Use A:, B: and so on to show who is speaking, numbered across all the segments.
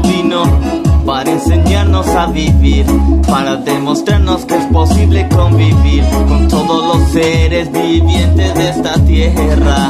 A: vino para enseñarnos a vivir, para demostrarnos que es posible convivir con todos los seres vivientes de esta tierra.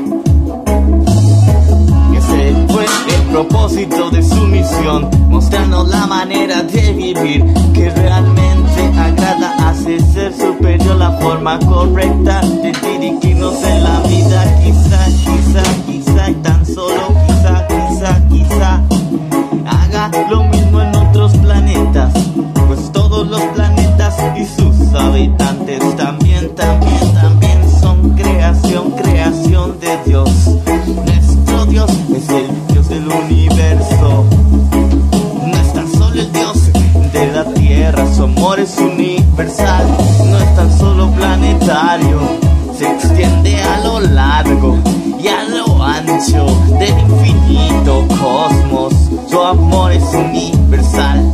A: Ese fue el propósito de su misión, mostrarnos la manera de vivir que realmente agrada, hace ser superior la forma correcta de dirigirnos en la vida. Quizá y tan solo quizá haga lo mismo en otros planetas, pues todos los planetas y sus habitantes también son creación de Dios. Nuestro Dios es el Dios del universo, no es tan solo el Dios de la tierra, su amor es universal, no es tan solo planetario, se extiende a lo largo y a lo ancho del infinito cosmos. Su amor es universal.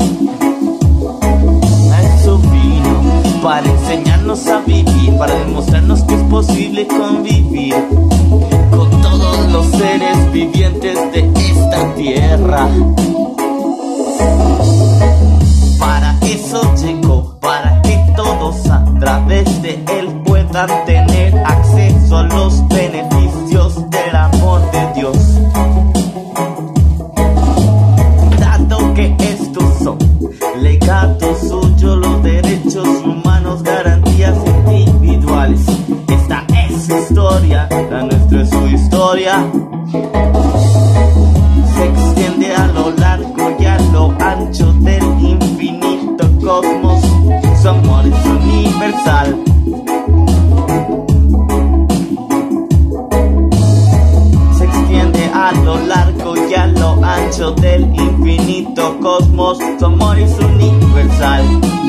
A: A eso vino, para enseñarnos a vivir, para demostrarnos que es posible convivir con todos los seres vivientes de esta tierra. Para eso llegó, para que todos a través de él puedan tener acceso a los beneficios del amor de Dios. Dado que estos son legados suyos, los derechos humanos, garantías individuales, esta es su historia, la nuestra es su historia. Se extiende a lo largo y a lo ancho del infinito cosmos, su amor es universal. Se extiende a lo largo y a lo ancho del infinito cosmos, su amor es universal.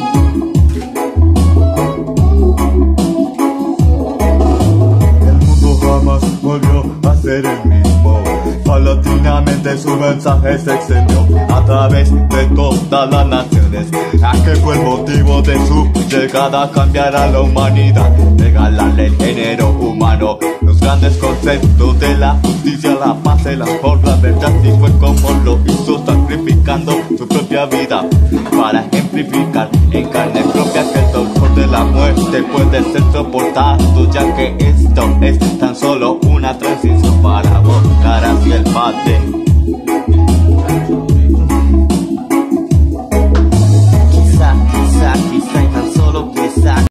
B: El mundo jamás volvió a ser el mismo. Paulatinamente su mensaje se extendió a través de todas las naciones. Aquel fue el motivo de su llegada, cambiar a la humanidad, regalarle el género humano los grandes conceptos de la justicia, la paz, el amor, la verdad. Y fue como lo hizo, sacrificando su propia vida para ejemplificar en carne propia que el dolor de la muerte puede ser soportado, ya que esto es tan solo una transición para buscar hacia el Padre.